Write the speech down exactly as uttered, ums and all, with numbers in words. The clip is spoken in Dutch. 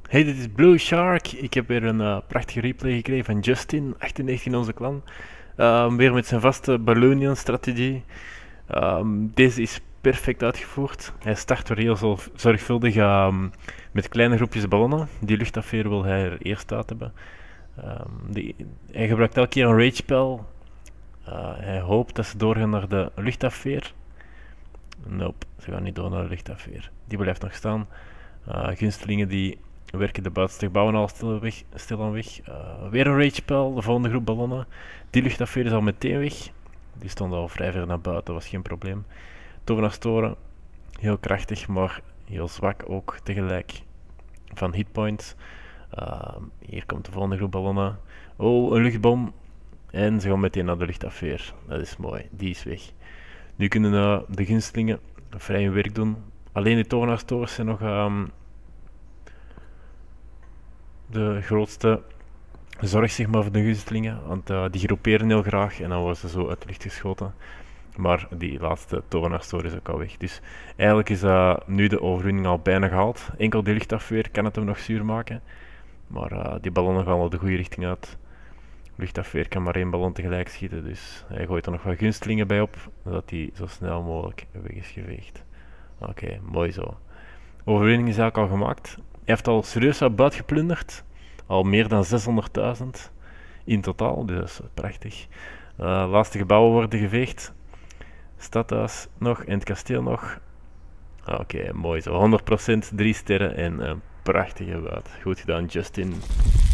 Hey, dit is Blue Shark. Ik heb weer een eh, prachtige replay gekregen van Justin, achtennegentig in onze clan. Ehm, weer met zijn vaste Ballonian-strategie. Ehm, deze is perfect uitgevoerd. Hij start weer heel zorg- zorgvuldig ehm, met kleine groepjes ballonnen. Die luchtafweer wil hij er eerst uit hebben. Ehm, die, hij gebruikt elke keer een rage spell. Uh, hij hoopt dat ze doorgaan naar de luchtafweer. Nope, ze gaan niet door naar de luchtafweer. Die blijft nog staan. Uh, gunstelingen die werken de buitenste gebouwen al stil, weg, stil aan weg. Uh, weer een rage spell, de volgende groep ballonnen. Die luchtafweer is al meteen weg. Die stond al vrij ver naar buiten, was geen probleem. Tovenaarstoren, heel krachtig, maar heel zwak ook tegelijk. Van hitpoints. Uh, hier komt de volgende groep ballonnen. Oh, een luchtbom. En ze gaan meteen naar de luchtafweer. Dat is mooi, die is weg. Nu kunnen uh, de gunstelingen vrij hun werk doen. Alleen de tovenaarstores zijn nog um, de grootste zorg zeg maar, voor de gunstelingen. Want uh, die groeperen heel graag en dan worden ze zo uit de lucht geschoten. Maar die laatste tovenaarstoren is ook al weg. Dus eigenlijk is uh, nu de overwinning al bijna gehaald. Enkel die luchtafweer kan het hem nog zuur maken. Maar uh, die ballonnen gaan al de goede richting uit. Luchtafweer kan maar één ballon tegelijk schieten, dus hij gooit er nog wat gunstelingen bij op, zodat hij zo snel mogelijk weg is geveegd. Oké, okay, mooi zo. Overwinning is eigenlijk al gemaakt. Hij heeft al serieus wat buit geplunderd. Al meer dan zeshonderdduizend in totaal, dus dat is prachtig. Uh, laatste gebouwen worden geveegd. Stadhuis nog en het kasteel nog. Oké, okay, mooi zo. honderd procent, drie sterren en een prachtige buit. Goed gedaan, Justin.